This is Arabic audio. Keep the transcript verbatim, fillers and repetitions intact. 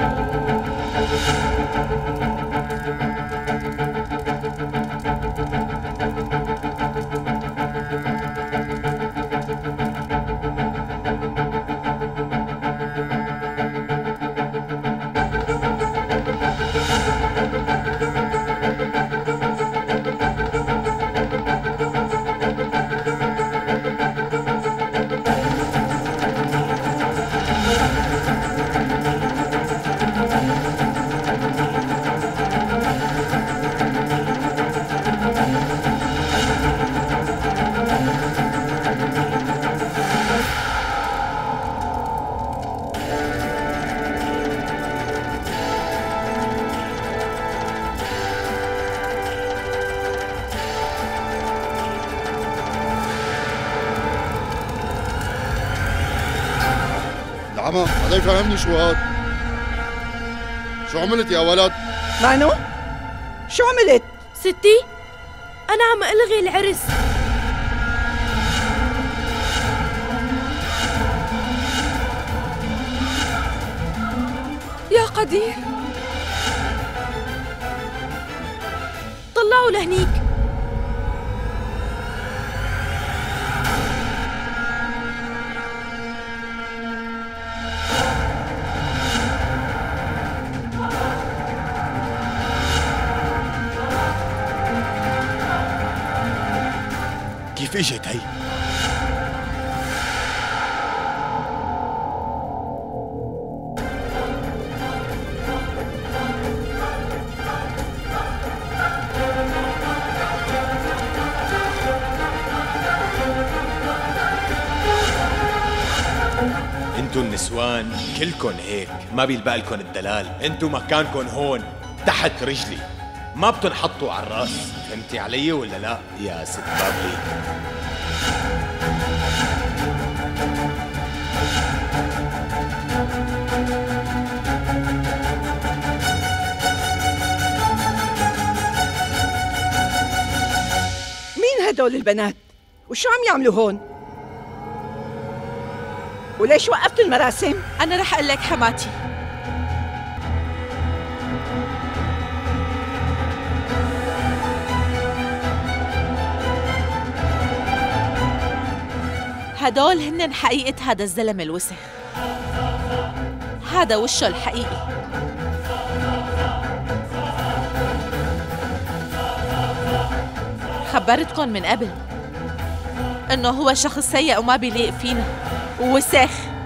عمى هذا يفهمني شو هاد؟ شو عملت يا ولد؟ مانو؟ شو عملت؟ ستي أنا عم ألغي العرس. يا قدير، طلعوا لهنيك. كيف اجت هي؟ انتو النسوان كلكن هيك، ما بيلبقلكن الدلال، انتو مكانكن هون تحت رجلي، ما بتنحطوا على الراس. فهمتي علي ولا لا يا ست بابلي؟ مين هدول البنات؟ وشو عم يعملوا هون؟ وليش وقفت المراسم؟ أنا رح أقول لك حماتي. هدول هن حقيقة هذا الزلمة الوسخ. هذا وشه الحقيقي. خبرتكن من قبل إنه هو شخص سيء وما بيليق فينا ووسخ.